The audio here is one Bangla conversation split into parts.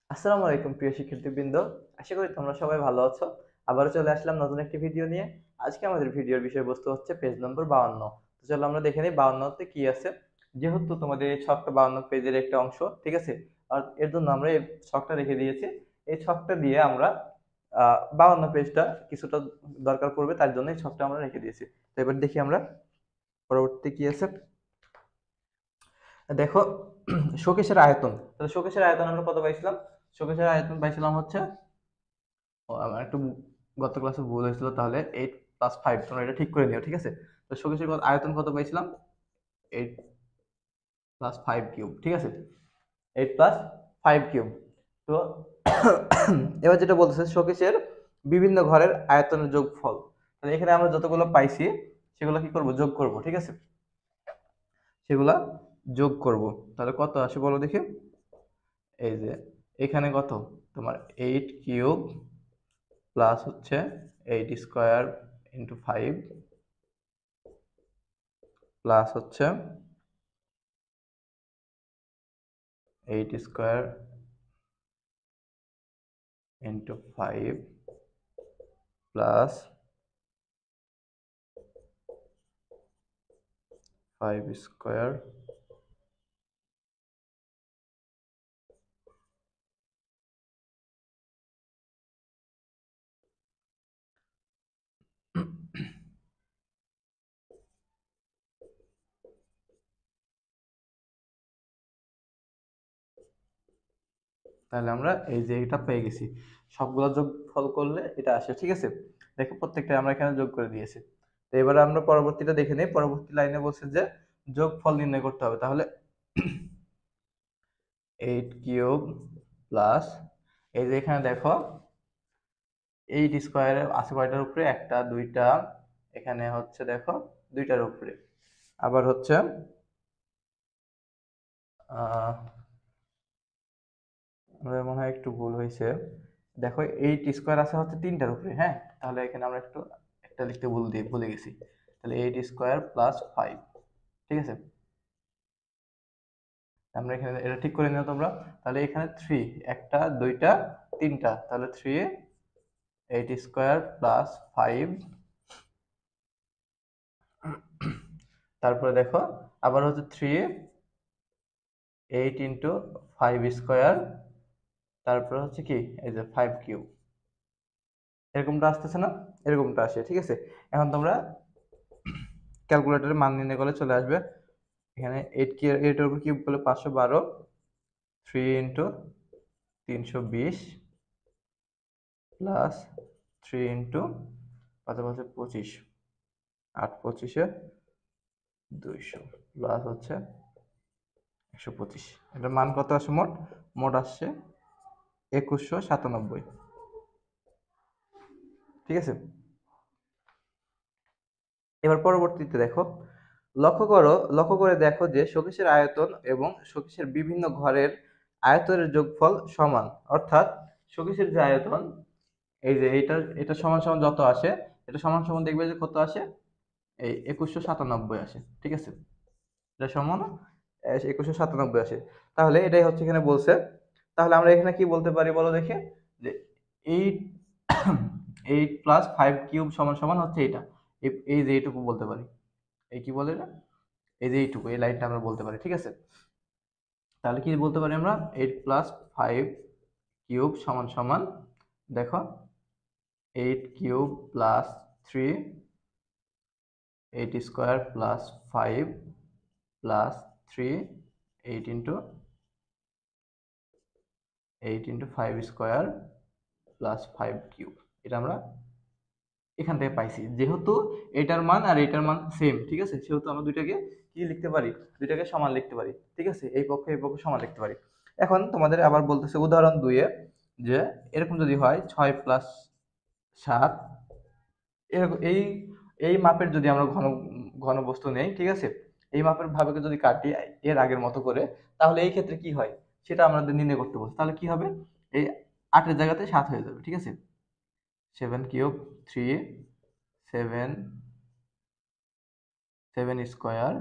আসসালামু আলাইকুম প্রিয় শিক্ষার্থীবৃন্দ। আশা করি তোমরা সবাই ভালো আছো। আবারও চলে আসলাম নতুন একটি ভিডিও নিয়ে। আজকে আমাদের ভিডিওর বিষয়বস্তু হচ্ছে পেজ নম্বর 52। তো চলো আমরা দেখে নিই 52তে কি আছে। যেহেতু তোমাদের এই ছকটা 52 পেজের একটা অংশ, ঠিক আছে, আর এর জন্য আমরা এই ছকটা রেখে দিয়েছি। এই ছকটা দিয়ে আমরা 52 পেজটা কিছুটা দরকার পড়বে, তার জন্য এই ছকটা আমরা রেখে দিয়েছি। তো এবার দেখি আমরা পরবর্তী কি আছে। দেখো, শোকেসের আয়তন। তাহলে শোকেসের আয়তন আমরা কত পাইছিলাম? শোকেসের আয়তন পাইছিলাম হচ্ছে, আমার একটু গত ক্লাসে ভুল হয়েছিল, তাহলে 8+5, তোমরা এটা ঠিক করে নিও, ঠিক আছে। তো শোকেসের আয়তন কত পাইছিলাম? 8+5 কিউব, ঠিক আছে, 8+5 কিউব। তো এবার যেটা বলতেছে শোকেসের বিভিন্ন ঘরের আয়তনের যোগফল। তাহলে এখানে আমরা যতগুলো পাইছি সেগুলো কি করব? যোগ করব, ঠিক আছে, সেগুলা যোগ করব। তাহলে কত আসে বলো দেখি। এই যে এখানে কত, তোমার 8 কিউব প্লাস হচ্ছে 8 স্কোয়ার ইন্টু 5 প্লাস হচ্ছে 8 স্কোয়ার ইন্টু 5 প্লাস 5 স্কোয়ার। তাহলে আমরা এই যে এটা পেয়ে গেছি, সবগুলো যোগফল করলে এটা আসে, ঠিক আছে। দেখো প্রত্যেকটা আমরা এখানে যোগ করে দিয়েছি। তো এবার আমরা পরবর্তীটা দেখে নেই। পরবর্তী লাইনে বলছে যে যোগফল নির্ণয় করতে হবে। তাহলে 8 কিউব প্লাস, এই যে এখানে দেখো 8 স্কোয়ার আছে কয়টার উপরে? একটা, দুইটা, এখানে হচ্ছে দেখো দুইটার উপরে। আবার হচ্ছে আহ আমাদের মনে হয় একটু ভুল হয়েছে। দেখো 8 স্কোয়ার আছে হচ্ছে তিনটার উপরে, হ্যাঁ, তাহলে এখানে আমরা একটু একটা লিখতে ভুলে গেছি। তাহলে 8 স্কোয়ার প্লাস 5, ঠিক আছে। আমরা এখানে এটা ঠিক করে নিও তোমরা। তাহলে এখানে 3, একটা, দুইটা, তিনটা, তাহলে 3 8 স্কোয়ার প্লাস 5। তারপরে দেখো আবার হচ্ছে 3 8 × 5 স্কোয়ার, তারপরে হচ্ছে কি, এই যে 5 কিউব। এরকমটা আসতেছে না? এরকমটা আসে, ঠিক আছে। এখন তোমরা ক্যালকুলেটরে মান নির্ণয় করলে চলে আসবে। এখানে 8 এর উপর কিউব করলে 512, 3 × 320 প্লাস 3 × 5 = 25, 8 × 25 = 200 প্লাস হচ্ছে 125। এটার মান কত আসে? মোট মোট আসছে 2197, ঠিক আছে। এবার পরবর্তীতে দেখো, লক্ষ্য করে দেখো যে শোকেসের আয়তন এবং শোকেসের বিভিন্ন ঘরের আয়তনের যোগফল সমান। অর্থাৎ শোকেসের যে আয়তন, এই যে এটা সমান সমান যত আসে, এটা সমান সমান দেখবে যে কত আসে, এই 2197 আসে, ঠিক আছে। এটা সমান 2197 আসে। তাহলে এটাই হচ্ছে এখানে বলছে। তাহলে আমরা এখানে কি বলতে পারি বলো দেখে, যে 8 8+5 কিউব সমান সমান হচ্ছে এটা, এই যে এইটুকু বলতে পারি। এই কি বলে এটা? এই যে এইটুকু, এই লাইনটা আমরা বলতে পারি, ঠিক আছে। তাহলে কি বলতে পারি আমরা? 8+5 কিউব সমান সমান, দেখো 8 cube plus 3, 8 square plus 5 plus 3, 8 × 5 square plus 5 cube. এটা আমরা এখান থেকে পাইছি। যেহেতু এটার মান আর এটার মান সেম, ঠিক আছে, সেহেতু আমরা দুইটাকে কি লিখতে পারি? দুইটাকে সমান লিখতে পারি, ঠিক আছে। এই পক্ষে সমান লিখতে পারি। এখন তোমাদের আবার বলতেছে উদাহরণ 2-এ, যে এরকম যদি হয় 6+7, এরকম এই এই মাপের যদি আমরা ঘন বস্তু নেই, ঠিক আছে, এই মাপের ভাবে যদি কাটি এর আগের মতো করে, তাহলে এই ক্ষেত্রে কি হয় সেটা আমাদের নির্ণয় করতে বলছে। তাহলে কি হবে? এই 8-এর জায়গাতে 7 হয়ে যাবে, ঠিক আছে। 7 কিউব 3, 7 7 স্কোয়ার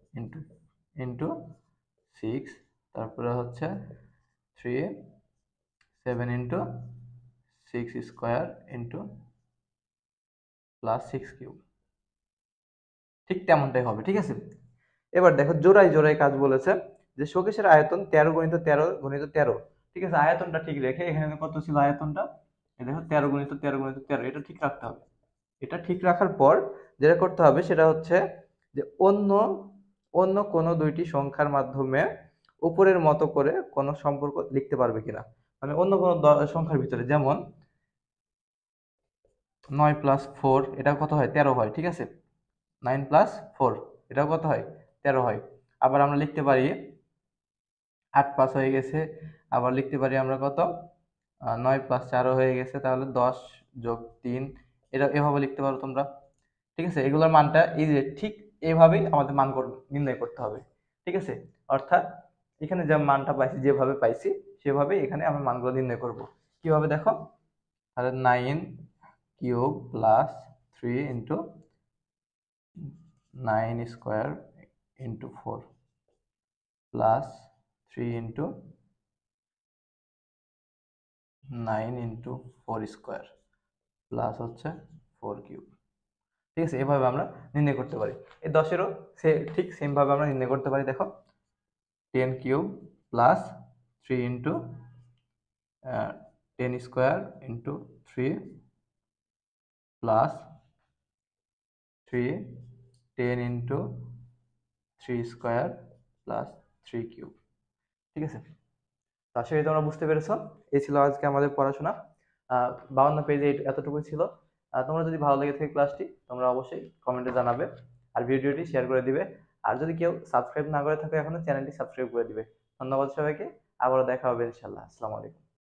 ইন্টু 6, তারপরে হচ্ছে 3 7 into 6 square into plus 6 cube, ঠিক তেমনটাই হবে। ঠিক আছে, এবার দেখো জোড়ায় জোড়ায় কাজ বলেছে যে শোকেসের আয়তন 13 গুণিত 13 গুণিত 13। ঠিক আছে, আয়তনটা ঠিক রেখে এখানে কত ছিল আয়তনটা, এই দেখো 13 গুণিত 13 গুণিত 13, এটা ঠিক রাখতে হবে। এটা ঠিক রাখার পর যেটা করতে হবে সেটা হচ্ছে যে অন্য অন্য কোনো দুইটি সংখ্যার মাধ্যমে উপরের মতো করে কোনো সম্পর্ক লিখতে পারবে কিনা, মানে অন্য কোনো সংখ্যার ভিতরে, যেমন 9 প্লাস 4 এটা কত হয়, 13 হয়। ঠিক আছে, 9 প্লাস 4 এটাও কত হয়, 13 হয়। আবার আমরা লিখতে পারি 8 পাস হয়ে গেছে, আবার লিখতে পারি আমরা কত, 9 প্লাস 4 হয়ে গেছে, তাহলে 10 যোগ 3, এটা এভাবে লিখতে পারো তোমরা। ঠিক আছে, এগুলোর মানটা এই যে ঠিক এইভাবেই আমাদের মান নির্ণয় করতে হবে। ঠিক আছে, অর্থাৎ এখানে যে মানটা পাইছি, যেভাবে পাইছি সেভাবে এখানে আমরা মানগুলো নির্ণয় করব। কিভাবে দেখো, তাহলে 9 cube plus 3 into 9 square into 4 plus 3 into 9 into 4 square plus হচ্ছে 4 কিউব। ঠিক আছে, এভাবে আমরা নির্ণয় করতে পারি। এই 10-এরও ঠিক সেম ভাবে আমরা নির্ণয় করতে পারি। দেখো 10 cube plus 3 into 10 square into 3 plus 3 10 into 3 square plus 3 cube. ঠিক আছে, তো আশা করি তোমরা বুঝতে পেরেছো। এই ছিল আজকে আমাদের পড়াশোনা। 52 পেজে এতটুকুই ছিল। তোমরা যদি ভালো লেগে থাকে ক্লাসটি, তোমরা অবশ্যই কমেন্টে জানাবে আর ভিডিওটি শেয়ার করে দিবে। আর যদি কেউ সাবস্ক্রাইব না করে থাকে এখনো, চ্যানেলটি সাবস্ক্রাইব করে দিবে। ধন্যবাদ সবাইকে, আবারও দেখা হবে ইনশাল্লাহ। আসসালামু আলাইকুম।